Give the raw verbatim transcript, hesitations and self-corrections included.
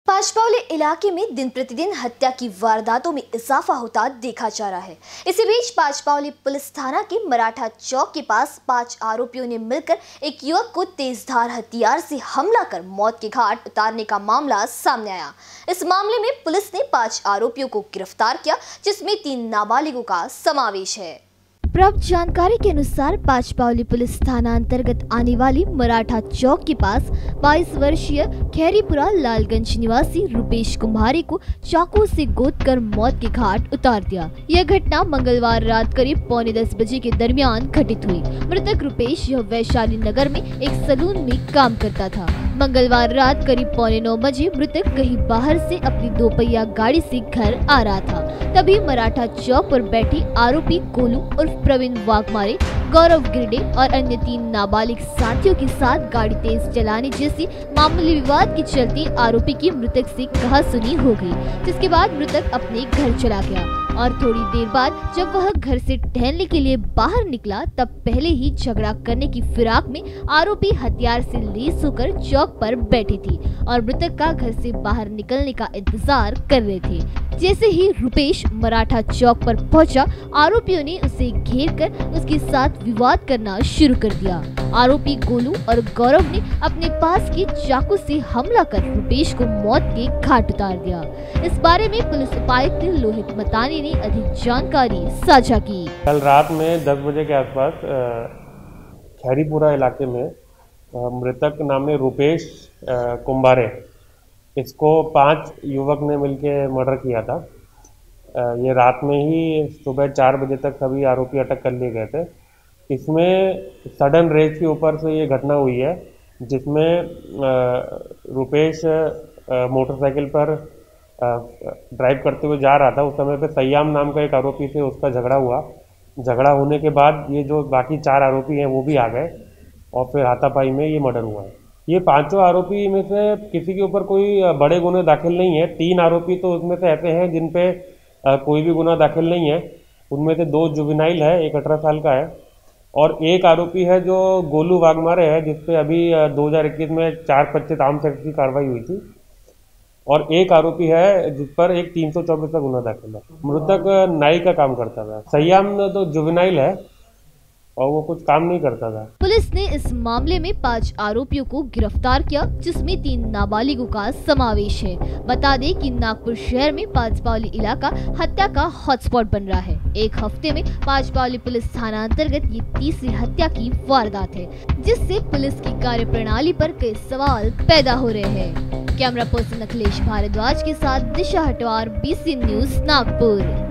पाचपावली इलाके में दिन प्रतिदिन हत्या की वारदातों में इजाफा होता देखा जा रहा है। इसी बीच पाचपावली पुलिस थाना के मराठा चौक के पास पांच आरोपियों ने मिलकर एक युवक को तेजधार हथियार से हमला कर मौत के घाट उतारने का मामला सामने आया। इस मामले में पुलिस ने पांच आरोपियों को गिरफ्तार किया, जिसमें तीन नाबालिगों का समावेश है। प्राप्त जानकारी के अनुसार पाचपावली पुलिस थाना अंतर्गत आने वाली मराठा चौक के पास बाईस वर्षीय खैरीपुरा लालगंज निवासी रुपेश कुम्हारे को चाकू से गोदकर मौत के घाट उतार दिया। यह घटना मंगलवार रात करीब पौने दस बजे के दरमियान घटित हुई। मृतक रुपेश यह वैशाली नगर में एक सलून में काम करता था। मंगलवार रात करीब पौने नौ बजे मृतक कहीं बाहर से अपनी दोपहिया गाड़ी से घर आ रहा था। तभी मराठा चौक पर बैठे आरोपी गोलू और प्रवीण वाघमारे, गौरव गिरडे और अन्य तीन नाबालिग साथियों के साथ गाड़ी तेज चलाने जैसी मामूली विवाद के चलते आरोपी की मृतक से कहासुनी हो गई, जिसके बाद मृतक अपने घर चला गया और थोड़ी देर बाद जब वह घर से टहलने के लिए बाहर निकला तब पहले ही झगड़ा करने की फिराक में आरोपी हथियार से लैस होकर चौक पर बैठी थी और मृतक का घर से बाहर निकलने का इंतजार कर रहे थे। जैसे ही रुपेश मराठा चौक पर पहुंचा, आरोपियों ने उसे घेर कर उसके साथ विवाद करना शुरू कर दिया। आरोपी गोलू और गौरव ने अपने पास के चाकू से हमला कर रुपेश को मौत के घाट उतार दिया। इस बारे में पुलिस उपायुक्त लोहित मतानी ने अधिक जानकारी साझा की। कल रात में दस बजे के आसपास खैरीपुरा इलाके में मृतक नाम है रुपेश कुम्हारे, इसको पांच युवक ने मिलके मर्डर किया था। ये रात में ही सुबह चार बजे तक सभी आरोपी अटक कर लिए गए थे। इसमें सडन रेस के ऊपर से ये घटना हुई है, जिसमें रुपेश मोटरसाइकिल पर ड्राइव करते हुए जा रहा था। उस समय पे सयाम नाम का एक आरोपी से उसका झगड़ा हुआ। झगड़ा होने के बाद ये जो बाकी चार आरोपी हैं वो भी आ गए और फिर हाथापाई में ये मर्डर हुआ है। ये पांचों आरोपी में से किसी के ऊपर कोई बड़े गुने दाखिल नहीं है। तीन आरोपी तो उसमें से ऐसे हैं जिन पे कोई भी गुना दाखिल नहीं है। उनमें से दो जुवेनाइल है, एक अठारह साल का है, और एक आरोपी है जो गोलू वाघमारे है, जिसपे अभी दो हज़ार इक्कीस में चार पच्चीस आर्म्स एक्ट की कार्रवाई हुई थी, और एक आरोपी है जिस पर एक तीन सौ चौबीस का गुना दाखिल है। मृतक नाई का काम करता था। सयाम तो जुवेनाइल है और वो कुछ काम नहीं करता था। पुलिस ने इस मामले में पांच आरोपियों को गिरफ्तार किया, जिसमें तीन नाबालिगों का समावेश है। बता दें कि नागपुर शहर में पाचपावली इलाका हत्या का हॉटस्पॉट बन रहा है। एक हफ्ते में पाचपावली पुलिस थाना अंतर्गत ये तीसरी हत्या की वारदात है, जिससे पुलिस की कार्यप्रणाली पर कई सवाल पैदा हो रहे हैं। कैमरा पर्सन अखिलेश भारद्वाज के साथ दिशा हटवार, बीसी न्यूज नागपुर।